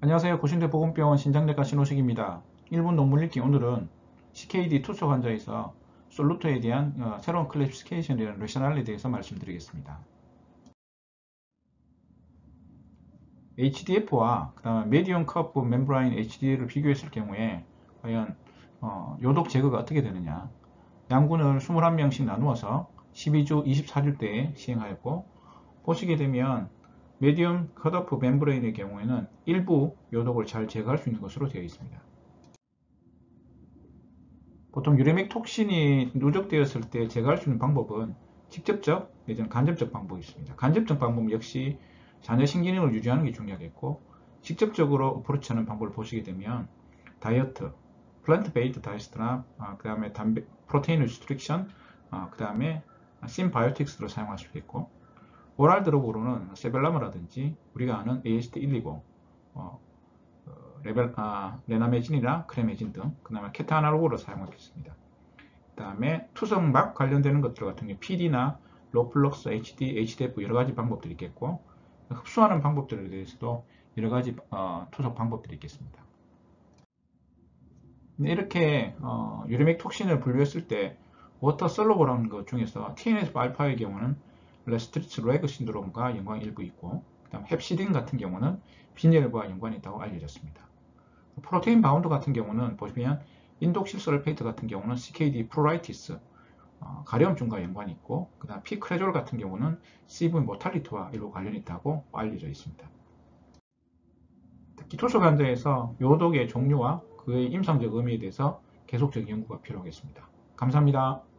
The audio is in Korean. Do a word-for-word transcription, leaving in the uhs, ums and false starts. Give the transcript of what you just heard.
안녕하세요. 고신대 보건병원 신장내과 신호식입니다. 일 분 논문 읽기. 오늘은 씨케이디 투석 환자에서 솔루토에 대한 어, 새로운 클래시피케이션이라는 레셔널에 대해서 말씀드리겠습니다. 에이치디에프와 그 다음에 메디움 커브 멤브라인 에이치디엘을 비교했을 경우에 과연 어, 요독 제거가 어떻게 되느냐. 양군을 이십일 명씩 나누어서 십이 주 이십사 주대에 시행하였고, 보시게 되면 메디움 컷오프 멤브레인의 경우에는 일부 요독을 잘 제거할 수 있는 것으로 되어 있습니다. 보통 유레맥 톡신이 누적되었을 때 제거할 수 있는 방법은 직접적 내지는 간접적 방법이 있습니다. 간접적 방법 역시 잔여 신기능을 유지하는 게 중요하겠고, 직접적으로 어프로치하는 방법을 보시게 되면 다이어트, 플랜트 베이트 다이어트나 어, 그 다음에 담배, 프로테인 리스트릭션, 어, 그 다음에 심바이오틱스로 사용할 수 있겠고, 오랄 드럭으로는 세벨라마라든지 우리가 아는 에이에스티 백이십, 어, 어, 레벨, 아, 레나메진이나 크레메진 등, 그 다음에 케타 아날로그로 사용하겠습니다. 그 다음에 투석막 관련되는 것들 같은 경우 피디나 로플럭스, 에이치디, 에이치디에프 여러 가지 방법들이 있겠고, 흡수하는 방법들에 대해서도 여러 가지 어, 투석 방법들이 있겠습니다. 이렇게 어, 유리맥 톡신을 분류했을 때 워터 솔로버라는 것 중에서 티엔에프 알파의 경우는 레스트리츠 레그 신드롬과 연관이 일부 있고, 그 다음 헵시딘 같은 경우는 빈혈과 연관이 있다고 알려졌습니다. 프로테인 바운드 같은 경우는 보시면 인독실설페이트 같은 경우는 씨케이디 프로라이티스, 어, 가려움증과 연관이 있고, 그 다음 피크레졸 같은 경우는 씨브이 모탈리티와 일부 관련이 있다고 알려져 있습니다. 특히 투석 환자에서 요독의 종류와 그의 임상적 의미에 대해서 계속적인 연구가 필요하겠습니다. 감사합니다.